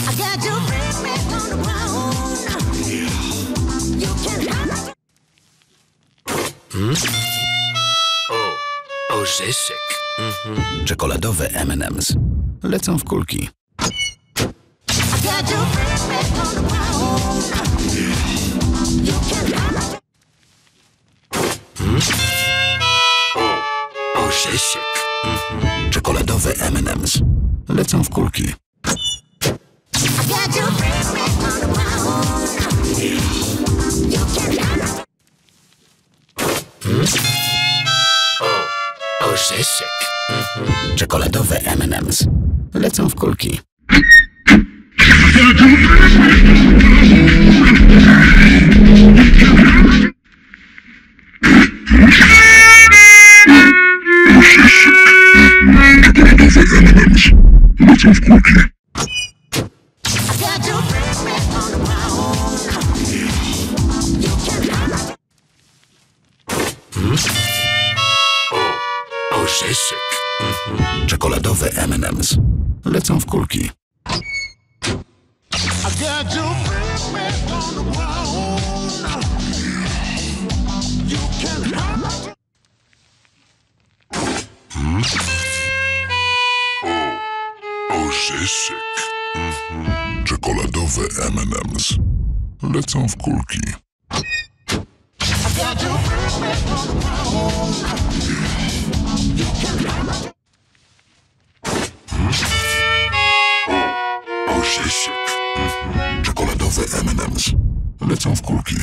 Orzeszek. Czekoladowe M&M's lecą w kulki. Orzeszek. Czekoladowe M&M's lecą w kulki. Orzeszek. Czekoladowe M&M's lecą w kulki. Orzeszek. Czekoladowe M&M's lecą w kulki. Orzeszek. Czekoladowe M&M's lecą w kulki. Orzeszek. Czekoladowe M&M's lecą w kulki.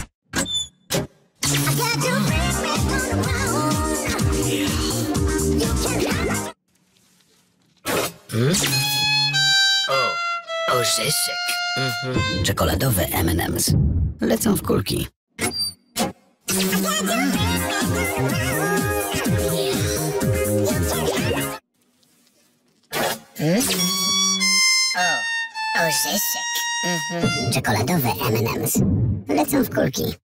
Orzeszek. Czekoladowe M&M's lecą w kulki. Orzeszek. Czekoladowe M&M's lecą w kulki.